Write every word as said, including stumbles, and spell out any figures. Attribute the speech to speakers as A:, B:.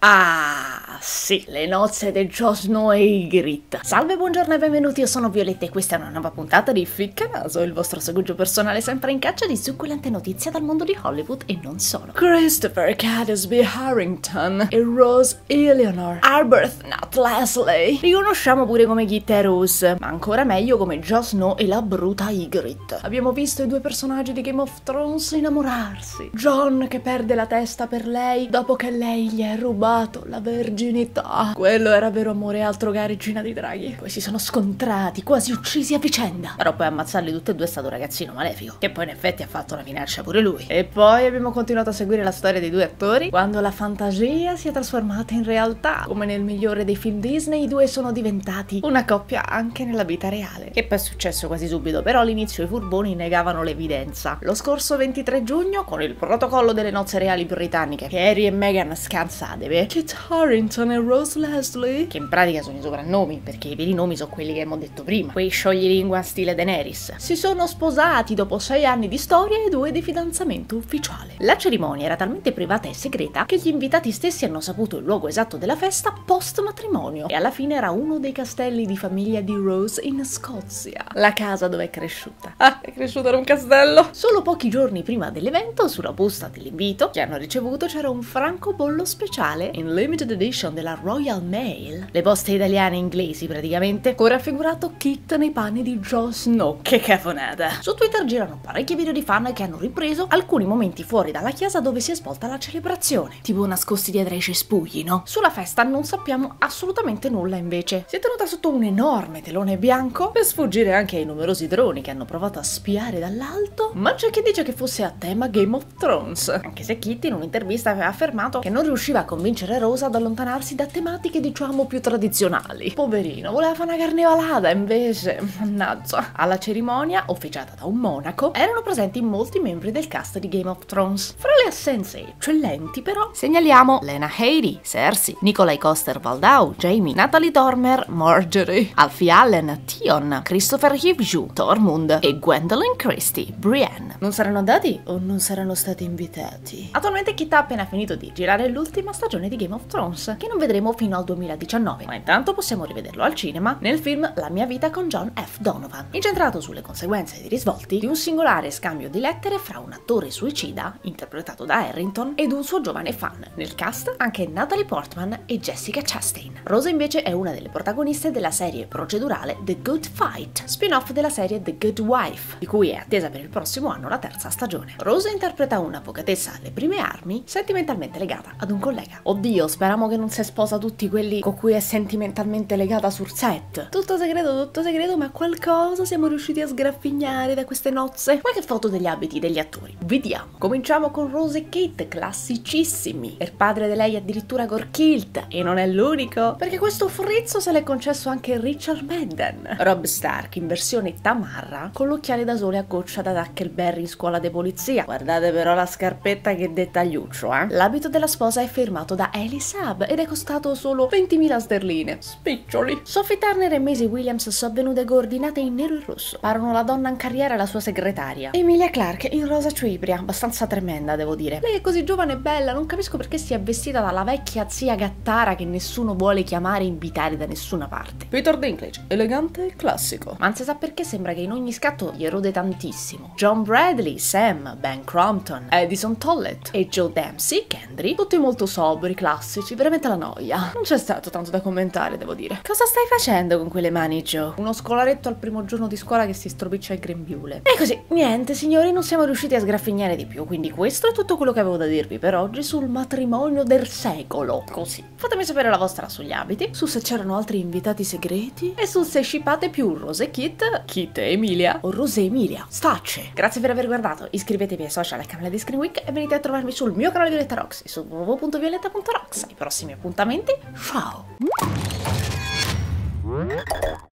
A: Ah, sì, le nozze di Jon Snow e Ygritte. Salve, buongiorno e benvenuti, io sono Violetta e questa è una nuova puntata di Ficcanaso, il vostro seguggio personale sempre in caccia di succulente notizie dal mondo di Hollywood e non solo. Christopher Catesby Harrington e Rose Eleanor Arbuthnot Leslie li conosciamo pure come Kit e Rose, ma ancora meglio come Jon Snow e la bruta Ygritte. Abbiamo visto i due personaggi di Game of Thrones innamorarsi. Jon che perde la testa per lei dopo che lei gli ha rubato la verginità. Quello era vero amore, altro che Regina dei Draghi. Poi si sono scontrati, quasi uccisi a vicenda. Però poi ammazzarli tutti e due è stato un ragazzino malefico, che poi in effetti ha fatto una minaccia pure lui. E poi abbiamo continuato a seguire la storia dei due attori quando la fantasia si è trasformata in realtà. Come nel migliore dei film Disney, i due sono diventati una coppia anche nella vita reale. Che poi è successo quasi subito, però all'inizio i furboni negavano l'evidenza. Lo scorso ventitré giugno, con il protocollo delle nozze reali britanniche, che Harry e Meghan scansatevi, Kit Harington e Rose Leslie, che in pratica sono i soprannomi, perché i veri nomi sono quelli che abbiamo detto prima, quei scioglilingua stile Daenerys, si sono sposati dopo sei anni di storia e due di fidanzamento ufficiale. La cerimonia era talmente privata e segreta che gli invitati stessi hanno saputo il luogo esatto della festa post matrimonio, e alla fine era uno dei castelli di famiglia di Rose in Scozia, la casa dove è cresciuta. Ah, è cresciuta in un castello! Solo pochi giorni prima dell'evento, sulla busta dell'invito che hanno ricevuto c'era un francobollo speciale in limited edition della Royal Mail, le poste italiane e inglesi praticamente, con raffigurato Kit nei panni di Jon Snow. Che cafonata! Su Twitter girano parecchi video di fan che hanno ripreso alcuni momenti fuori dalla chiesa dove si è svolta la celebrazione, tipo nascosti dietro ai cespugli, no? Sulla festa non sappiamo assolutamente nulla invece. Si è tenuta sotto un enorme telone bianco per sfuggire anche ai numerosi droni che hanno provato a spiare dall'alto, ma c'è chi dice che fosse a tema Game of Thrones, anche se Kit in un'intervista aveva affermato che non riusciva a convincere Rose ad allontanarsi da tematiche diciamo più tradizionali. Poverino, voleva fare una carnevalata invece, mannaggia. Alla cerimonia, officiata da un monaco, erano presenti molti membri del cast di Game of Thrones. Fra le assenze eccellenti però segnaliamo Lena Headey, Cersei, Nikolai Coster-Waldau, Jaime, Natalie Dormer, Marjorie, Alfie Allen, Theon, Christopher Hivju, Tormund e Gwendolyn Christie, Brienne. Non saranno andati o non saranno stati invitati? Attualmente Kit ha appena finito di girare l'ultima stagione di Game of Thrones, che non vedremo fino al duemiladiciannove, ma intanto possiamo rivederlo al cinema nel film La mia vita con John F. Donovan, incentrato sulle conseguenze e i risvolti di un singolare scambio di lettere fra un attore suicida, interpretato da Harrington, ed un suo giovane fan. Nel cast anche Natalie Portman e Jessica Chastain. Rose invece è una delle protagoniste della serie procedurale The Good Fight, spin-off della serie The Good Wife, di cui è attesa per il prossimo anno la terza stagione. Rose interpreta un'avvocatessa alle prime armi, sentimentalmente legata ad un collega. Oddio, speriamo che non si sposa tutti quelli con cui è sentimentalmente legata sul set. Tutto segreto, tutto segreto, ma qualcosa siamo riusciti a sgraffignare da queste nozze. Qualche foto degli abiti degli attori. Vediamo. Cominciamo con Rose e Kit, classicissimi. Il padre di lei addirittura Gorkilt, e non è l'unico, perché questo frizzo se l'è concesso anche Richard Madden. Robb Stark in versione tamarra, con l'occhiale da sole a goccia da Huckleberry in scuola di polizia. Guardate però la scarpetta, che dettagliuccio, eh? L'abito della sposa è firmato da Ellie Saab ed è costato solo ventimila sterline. Spiccioli. Sophie Turner e Maisie Williams sono venute coordinate in nero e rosso. Parano la donna in carriera e la sua segretaria. Emilia Clarke in rosa ciubria, abbastanza tremenda devo dire. Lei è così giovane e bella, non capisco perché si è vestita dalla vecchia zia gattara che nessuno vuole chiamare e invitare da nessuna parte. Peter Dinklage, elegante e classico. Ma non si sa perché sembra che in ogni scatto gli erode tantissimo. John Bradley, Sam, Ben Crompton, Edison Tollett e Joe Dempsey, Kendry, tutti molto sobri, classici, veramente la noia. Non c'è stato tanto da commentare, devo dire. Cosa stai facendo con quelle mani, Joe? Uno scolaretto al primo giorno di scuola che si stropiccia il grembiule. E così, niente signori, non siamo riusciti a sgraffignare di più, quindi questo è tutto quello che avevo da dirvi per oggi sul matrimonio del secolo. Così, fatemi sapere la vostra sugli abiti, su se c'erano altri invitati segreti e su se shippate più Rose e Kit, Kit e Emilia o Rose e Emilia. Stacce! Grazie per aver guardato, iscrivetevi ai social e al canale di Screen Week e venite a trovarmi sul mio canale Violetta Roxy su w w w punto violetta punto rox. Ai prossimi appuntamenti, ciao!